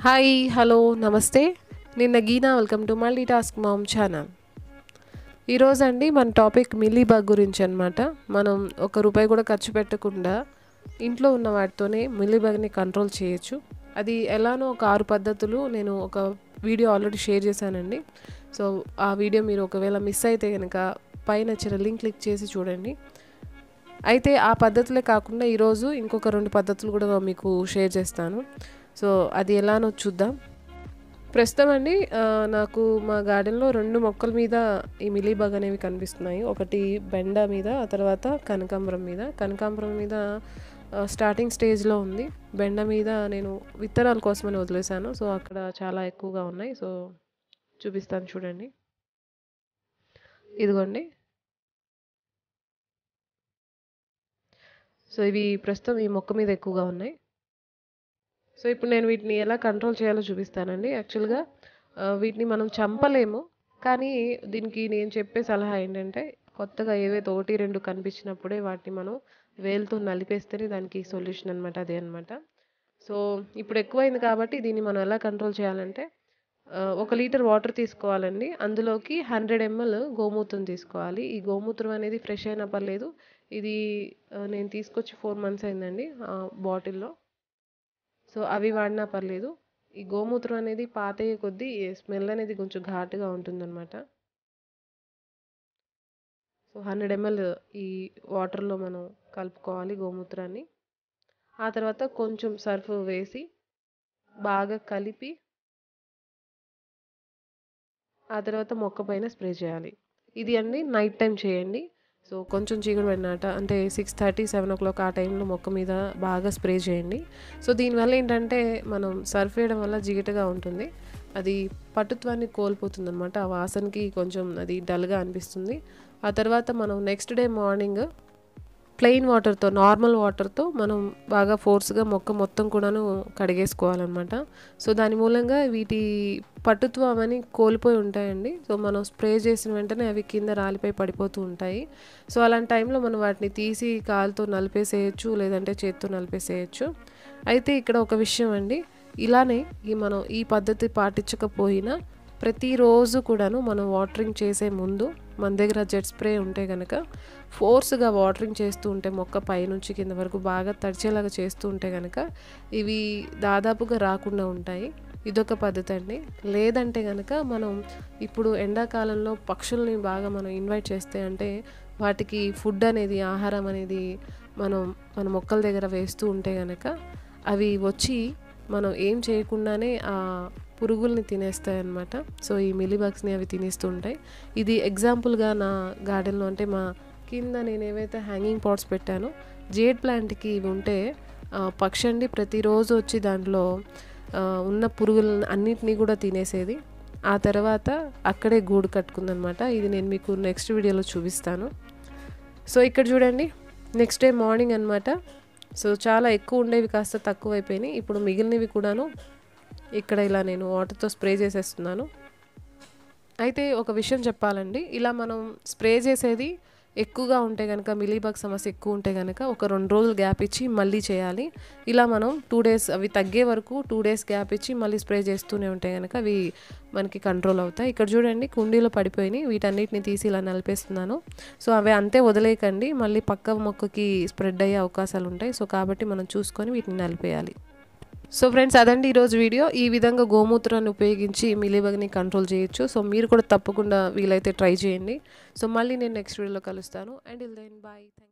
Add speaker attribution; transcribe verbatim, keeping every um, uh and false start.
Speaker 1: Hi hello నమస్తే నిన్న Geena welcome to multi task mom channel. ఈరోజు అండి మన టాపిక్ మిల్లీ బగ్ గురించి అనమాట. మనం ఒక రూపాయి కూడా ఖర్చు పెట్టకుండా ఇంట్లో ఉన్న వాటితోనే మిల్లీ బగ్ని కంట్రోల్ చేయొచ్చు. అది ఎలానో ఒక ఆరు పద్ధతులు నేను ఒక వీడియో ఆల్రెడీ షేర్ చేశానండి. సో ఆ వీడియో మీరు ఒకవేళ మిస్ అయితే కనుక పైన ఇచ్చిన లింక్ క్లిక్ చేసి చూడండి. అయితే ఆ పద్ధతులే కాకుండా ఈరోజు ఇంకొక రెండు పద్ధతులు కూడా మీకు షేర్ చేస్తాను. సో అది ఎలానో చూద్దాం. ప్రస్తుతం అండి నాకు మా గార్డెన్లో రెండు మొక్కల మీద ఈ మిల్లీ బగ్ అనేవి కనిపిస్తున్నాయి. ఒకటి బెండ మీద, ఆ తర్వాత కనకాంబరం మీద. కనకాంబరం మీద స్టార్టింగ్ స్టేజ్లో ఉంది. బెండ మీద నేను విత్తనాల కోసమని వదిలేసాను. సో అక్కడ చాలా ఎక్కువగా ఉన్నాయి. సో చూపిస్తాను చూడండి. ఇదిగోండి. సో ఇవి ప్రస్తుతం ఈ మొక్క మీద ఎక్కువగా ఉన్నాయి. సో ఇప్పుడు నేను వీటిని ఎలా కంట్రోల్ చేయాలో చూపిస్తానండి. యాక్చువల్గా వీటిని మనం చంపలేము, కానీ దీనికి నేను చెప్పే సలహా ఏంటంటే కొత్తగా ఏవైతే ఒకటి రెండు కనిపించినప్పుడే వాటిని మనం వేలుతో నలిపేస్తేనే దానికి సొల్యూషన్ అనమాట. అదే అనమాట. సో ఇప్పుడు ఎక్కువైంది కాబట్టి దీన్ని మనం ఎలా కంట్రోల్ చేయాలంటే ఒక లీటర్ వాటర్ తీసుకోవాలండి. అందులోకి హండ్రెడ్ ఎంఎల్ గోమూత్రం తీసుకోవాలి. ఈ గోమూత్రం అనేది ఫ్రెష్ అయినా పర్లేదు. ఇది నేను తీసుకొచ్చి ఫోర్ మంత్స్ అయిందండి బాటిల్లో. సో అవి వాడినా పర్లేదు. ఈ గోమూత్రం అనేది పాతయ్యే కొద్దీ స్మెల్ అనేది కొంచెం ఘాటుగా ఉంటుందన్నమాట. సో హండ్రెడ్ ఎంఎల్ ఈ వాటర్లో మనం కలుపుకోవాలి గోమూత్రాన్ని. ఆ తర్వాత కొంచెం సర్ఫ్ వేసి బాగా కలిపి ఆ తర్వాత మొక్క పైన స్ప్రే చేయాలి. ఇది అండి నైట్ టైం చేయండి. సో కొంచెం చీకటి పడినాట అంటే six thirty seven o'clock ఆ టైంలో మొక్క మీద బాగా స్ప్రే చేయండి. సో దీనివల్ల ఏంటంటే మనం సర్ఫ్ వేయడం వల్ల జిగటగా ఉంటుంది, అది పటుత్వాన్ని కోల్పోతుంది అనమాట. ఆ వాసనకి కొంచెం అది డల్గా అనిపిస్తుంది. ఆ తర్వాత మనం నెక్స్ట్ డే మార్నింగ్ ప్లెయిన్ వాటర్తో, నార్మల్ వాటర్తో మనం బాగా ఫోర్స్గా మొక్క మొత్తం కూడాను కడిగేసుకోవాలన్నమాట. సో దాని మూలంగా వీటి పటుత్వం అని కోల్పోయి ఉంటాయండి. సో మనం స్ప్రే చేసిన వెంటనే అవి కింద రాలిపై పడిపోతూ ఉంటాయి. సో అలాంటి టైంలో మనం వాటిని తీసి కాలుతో నలిపేసేయచ్చు, లేదంటే చేత్తో నలిపేసేయచ్చు. అయితే ఇక్కడ ఒక విషయం అండి, ఇలానే ఈ మనం ఈ పద్ధతి పాటించకపోయినా ప్రతిరోజు కూడాను మనం వాటరింగ్ చేసే ముందు మన దగ్గర జెట్ స్ప్రే ఉంటే కనుక ఫోర్స్గా వాటరింగ్ చేస్తూ ఉంటే మొక్క పైనుంచి కింద వరకు బాగా తడిచేలాగా చేస్తూ ఉంటే కనుక ఇవి దాదాపుగా రాకుండా ఉంటాయి. ఇదొక పద్ధతి అండి. లేదంటే కనుక మనం ఇప్పుడు ఎండాకాలంలో పక్షుల్ని బాగా మనం ఇన్వైట్ చేస్తే అంటే వాటికి ఫుడ్ అనేది, ఆహారం అనేది మనం మన మొక్కల దగ్గర వేస్తూ ఉంటే కనుక అవి వచ్చి మనం ఏం చేయకుండానే ఆ పురుగుల్ని తినేస్తాయి అన్నమాట. సో ఈ మిల్లీ బగ్స్ని అవి తినేస్తూ ఉంటాయి. ఇది ఎగ్జాంపుల్గా నా గార్డెన్లో అంటే మా కింద నేను ఏవైతే హ్యాంగింగ్ పాట్స్ పెట్టానో జేడ్ ప్లాంట్కి ఇవి ఉంటే పక్షి అండి ప్రతిరోజు వచ్చి దాంట్లో ఉన్న పురుగులను అన్నిటినీ కూడా తినేసేది. ఆ తర్వాత అక్కడే గూడు కట్టుకుందనమాట. ఇది నేను మీకు నెక్స్ట్ వీడియోలో చూపిస్తాను. సో ఇక్కడ చూడండి, నెక్స్ట్ డే మార్నింగ్ అనమాట. సో చాలా ఎక్కువ ఉండేవి కాస్త తక్కువ అయిపోయినాయి. ఇప్పుడు మిగిలినవి కూడాను ఇక్కడ ఇలా నేను వాటర్తో స్ప్రే చేసేస్తున్నాను. అయితే ఒక విషయం చెప్పాలండి, ఇలా మనం స్ప్రే చేసేది ఎక్కువగా ఉంటే కనుక, మిల్లీ బగ్ సమస్య ఎక్కువ ఉంటే కనుక ఒక రెండు రోజులు గ్యాప్ ఇచ్చి మళ్ళీ చేయాలి. ఇలా మనం టూ డేస్ అవి తగ్గే వరకు టూ డేస్ గ్యాప్ ఇచ్చి మళ్ళీ స్ప్రే చేస్తూనే ఉంటే కనుక అవి మనకి కంట్రోల్ అవుతాయి. ఇక్కడ చూడండి కుండీలో పడిపోయినాయి, వీటన్నిటిని తీసి ఇలా నలిపేస్తున్నాను. సో అవి అంతే వదిలేయకండి, మళ్ళీ పక్క మొక్కకి స్ప్రెడ్ అయ్యే అవకాశాలు ఉంటాయి. సో కాబట్టి మనం చూసుకొని వీటిని నలిపేయాలి. సో ఫ్రెండ్స్ అదండి ఈరోజు వీడియో. ఈ విధంగా గోమూత్రాన్ని ఉపయోగించి మిల్లీ బగ్ని కంట్రోల్ చేయొచ్చు. సో మీరు కూడా తప్పకుండా వీలైతే ట్రై చేయండి. సో మళ్ళీ నేను నెక్స్ట్ వీడియోలో కలుస్తాను. And till then bye. Thank